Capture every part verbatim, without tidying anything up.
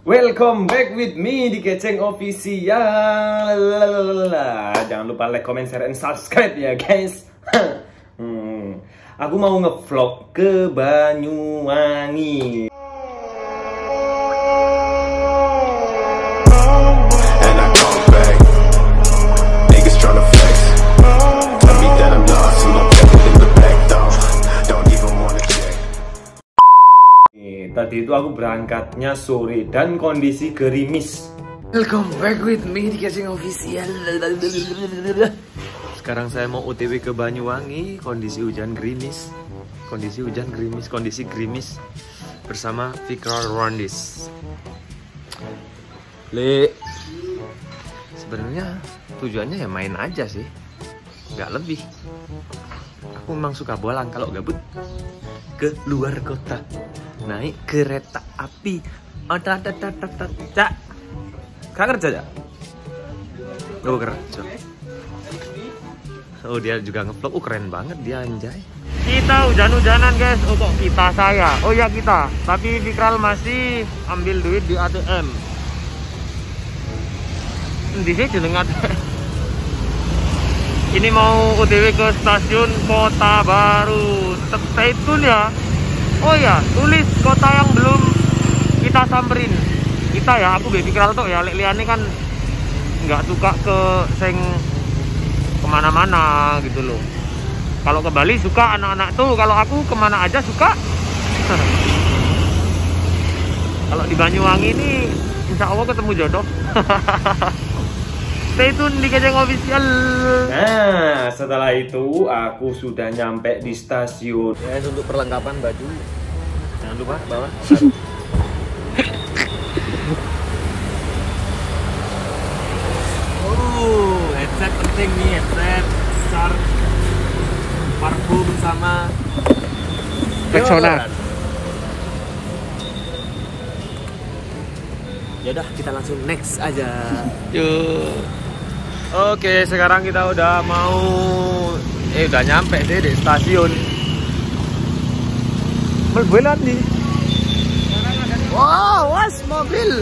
Welcome back with me di Keceng Official. Jangan lupa like, comment, share, and subscribe ya guys. hmm. Aku mau ngevlog ke Banyuwangi. Tadi itu aku berangkatnya sore dan kondisi gerimis. Welcome back with me di Keceng Official. Sekarang saya mau O T W ke Banyuwangi. Kondisi hujan gerimis. Kondisi hujan gerimis, kondisi gerimis bersama Fikral Rwandis. Le, sebenarnya tujuannya ya main aja sih, nggak lebih. Aku memang suka bolang kalau gabut ke luar kota. Naik kereta api. Oh, tak tak tak tak tak tak. Kau kerja ya? Oh, kerja. Oh, dia juga ngevlog. Oh, keren banget dia, anjay. Kita hujan-hujanan guys. Oh, kok kita saya? Oh ya kita. Tapi Fikral masih ambil duit di A T M. Di sini jeneng A T M. Ini mau O T W ke stasiun Kota Baru. Stay tune ya. Oh ya, tulis kota yang belum kita samperin. Kita ya, aku baby Fikral tuh ya, liane kan nggak suka ke seng kemana-mana gitu loh. Kalau ke Bali suka anak-anak tuh, kalau aku kemana aja suka. Kalau di Banyuwangi ini insya Allah ketemu jodoh. Stay tune di Keceng Official. Nah, setelah itu aku sudah nyampe di stasiun. Ya, untuk perlengkapan baju jangan lupa bawa. Oh, headset penting nih, headset, charge, parfum sama Rexona. Ya udah, kita langsung next aja. Yuk. Oke, sekarang kita udah mau eh udah nyampe sih di stasiun. Melbelan nih. Wow, was mobil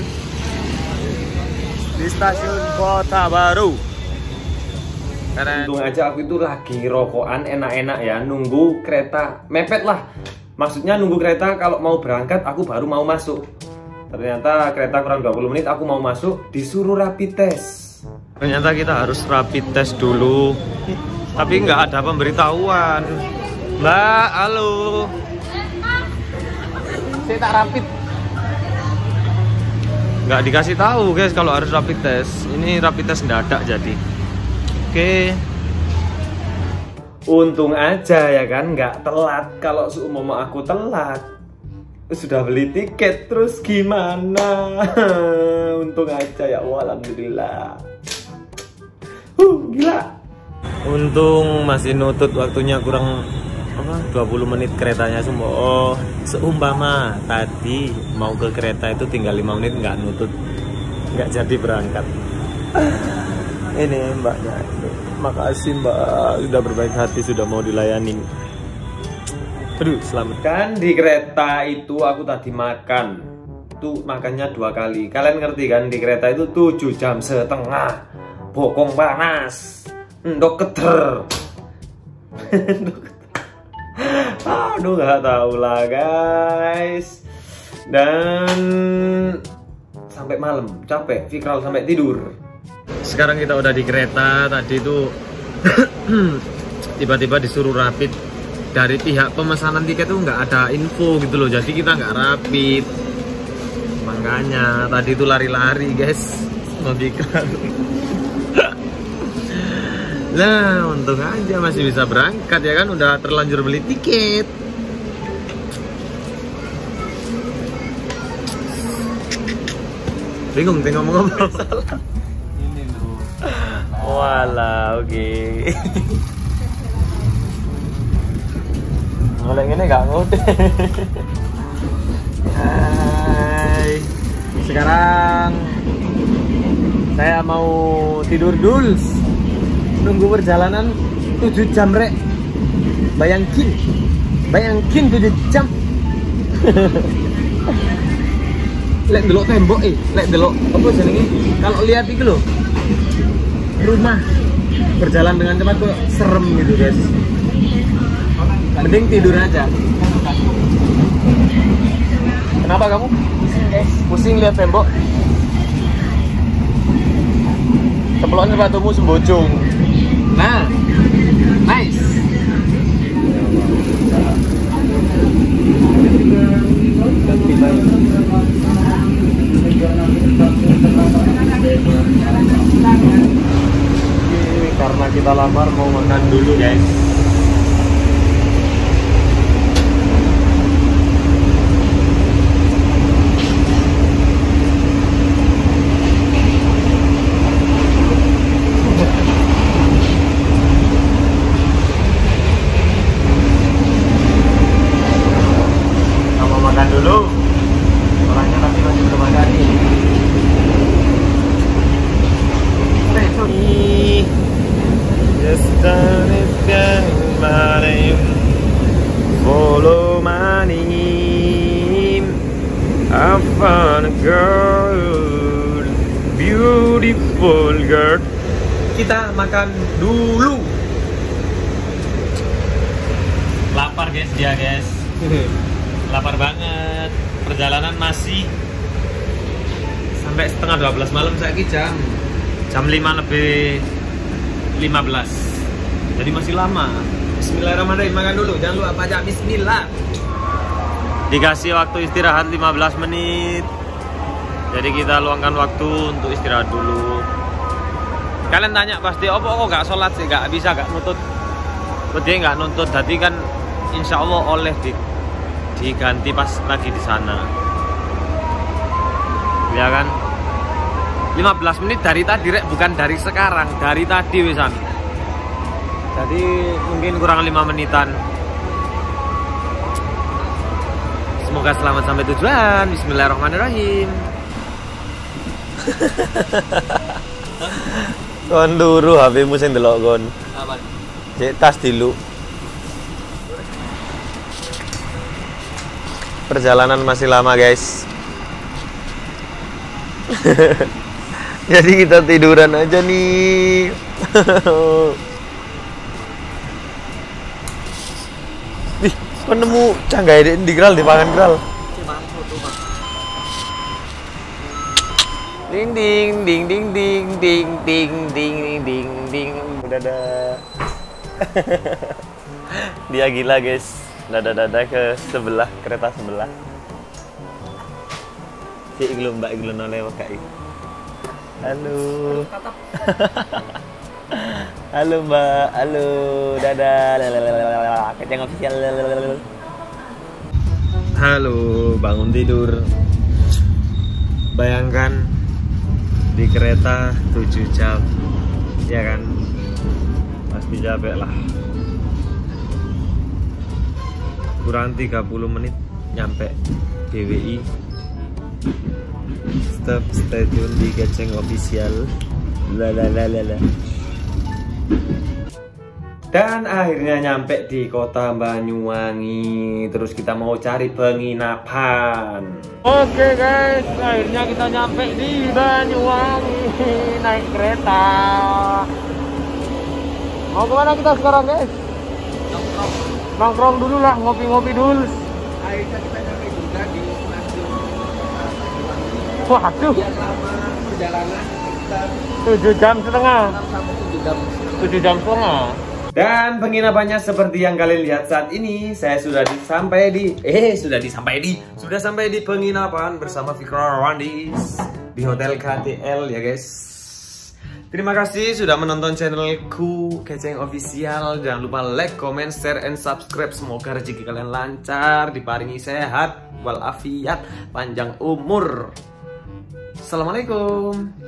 di stasiun Kota Baru. Karena untung aja aku itu lagi rokokan enak-enak ya, nunggu kereta mepet lah. Maksudnya nunggu kereta kalau mau berangkat aku baru mau masuk. Ternyata kereta kurang dua puluh menit aku mau masuk, disuruh rapid test. Ternyata kita harus rapid test dulu. Tapi nggak ada pemberitahuan. Mbak, halo. Saya tak rapid. Nggak dikasih tahu guys kalau harus rapid test. Ini rapid test mendadak jadi. Oke. Untung aja ya kan nggak telat. Kalau seumpama aku telat, sudah beli tiket terus gimana? Untung aja ya Allah, alhamdulillah. Uh, gila. Untung masih nutut waktunya kurang apa dua puluh menit keretanya semua. Oh, seumpama tadi mau ke kereta itu tinggal lima menit nggak nutut, nggak jadi berangkat. Ini mbaknya, makasih mbak sudah berbaik hati, sudah mau dilayani. Aduh, selamat. Kan di kereta itu aku tadi makan tuh, makannya dua kali. Kalian ngerti kan, di kereta itu tujuh jam setengah, bokong panas, endok keter. Aduh, nggak tahu lah guys. Dan sampai malam capek, Fikral sampai tidur. Sekarang kita udah di kereta. Tadi itu tiba-tiba disuruh rapid. Dari pihak pemesanan tiket tuh nggak ada info gitu loh, jadi kita nggak rapid. Makanya tadi itu lari-lari guys, Fikral. Nah, untung aja masih bisa berangkat ya kan, udah terlanjur beli tiket. Bingung deh ngomong-ngomong. Ini loh. Walah, oke. Okay. Mulai ini nggak ngerti. Hai. Sekarang saya mau tidur dulu. Nunggu perjalanan tujuh jam rek. Bayangin. Bayangin tujuh jam. lek delok tembok eh, lek delok apa jenenge? Kalau lihat iki lho. Rumah berjalan dengan cepat kok serem gitu, guys. Mending tidur aja. Kenapa kamu? Pusing, guys. Pusing lihat tembok. Ceplokan sepatumu sembojong. Nah. Nice. Karena kita lapar mau makan dulu, guys. Kita mau makan dulu. Orangnya tapi masih belum ada nih. Just done it again, my name. Follow my name. I found a girl, beautiful girl. Kita makan dulu. Lapar guys dia guys. Lapar banget. Perjalanan masih sampai setengah dua belas malam saya jam jam lima lebih lima belas, jadi masih lama. Bismillahirrahmanirrahim, makan dulu, jangan lupa baca bismillah. Dikasih waktu istirahat lima belas menit, jadi kita luangkan waktu untuk istirahat dulu. Kalian tanya pasti, oh kok gak sholat sih, gak bisa, gak nutut. Dia gak nuntut, jadi kan insya Allah oleh di, diganti pas lagi di sana, ya kan? lima belas menit dari tadi, rek, bukan dari sekarang, dari tadi wisan. Jadi mungkin kurang lima menitan. Semoga selamat sampai tujuan. Bismillahirrahmanirrahim. Kon duru H P-mu sing delok kon. Apa? Cek tas dulu. Perjalanan masih lama, guys. Jadi kita tiduran aja nih. Ih, kok nemu canggah di gral di pangan gral. Ding ding ding ding ding ding ding ding ding ding. Dadah. Dia gila, guys. Dadah-dadah ke sebelah kereta sebelah. Si iglo mbak iglo noleh wakai. Halo. Halo mbak, halo, dadah, Keceng official. Halo, bangun tidur. Bayangkan di kereta tujuh jam, ya kan? Pasti capek lah. Kurang tiga puluh menit nyampe D W I. Stop, stay tune di Keceng official. Lalalala. Dan akhirnya nyampe di kota Banyuwangi. Terus kita mau cari penginapan. Oke guys, akhirnya kita nyampe di Banyuwangi. Naik kereta. Mau kemana kita sekarang, guys? Nongkrong. Nongkrong dulu lah, ngopi-ngopi dulu. Akhirnya kita nyampe juga di waduh, lama perjalanan tujuh jam setengah tujuh jam setengah. Dan penginapannya seperti yang kalian lihat saat ini. Saya sudah sampai di eh sudah disampai di sudah sampai di penginapan bersama Fikra Randis di Hotel K T L ya guys. Terima kasih sudah menonton channelku Keceng Official. Jangan lupa like, comment, share, and subscribe. Semoga rezeki kalian lancar, diparingi sehat walafiat, panjang umur. Assalamualaikum.